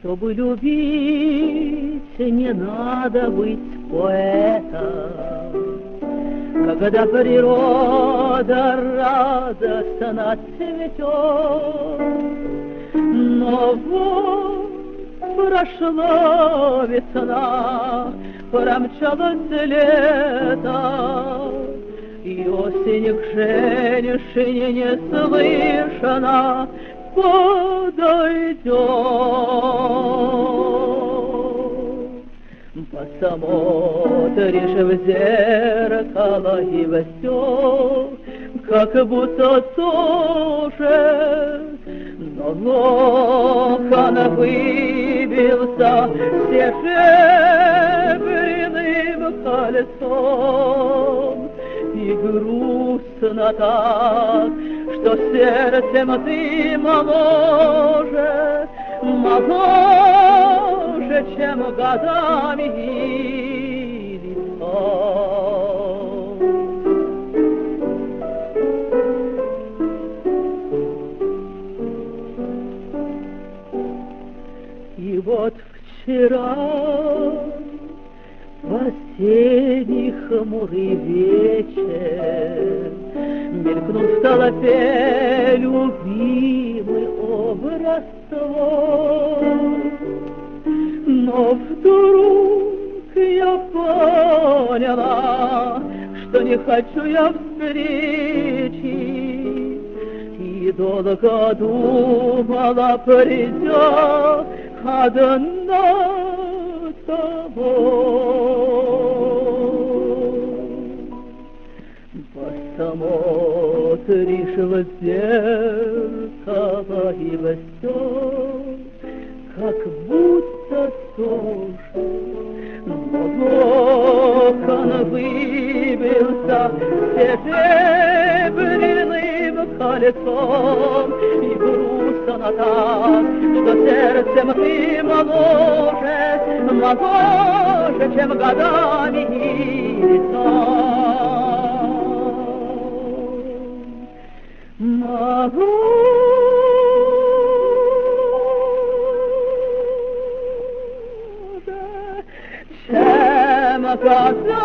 Чтобы любить, не надо быть поэтом. Когда природа радостно цветет, но вот прошла весна, промчалось лето, и осень к женщине неслышно подойдет. Посмотришь в зеркало и все, как будто тоже, но локон выбился серебряным кольцом, и грустно так, что сердцем ты моложе, моложе, чем годами и лицом. И вот вчера, в осенний хмурый вечер, мелькнул в толпе любимый образ твой. Но вдруг я поняла, что не хочу я встречи, и долго думала, придя одна тобой. Посмотришь в зеркало и все, как будто тоже, но локон выбился серебряным кольцом, и грустно так, что сердцем ты моложе, моложе, чем годами и лицом. Моложе, чем годами.